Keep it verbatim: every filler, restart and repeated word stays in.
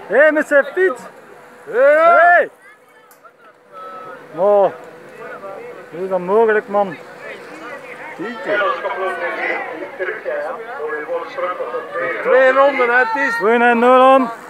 Hé, hey, met zijn fiets! Hé! Hey. Oh, hoe is dat mogelijk, man? Twee ronden, hè, het is. Goeie, Nolan.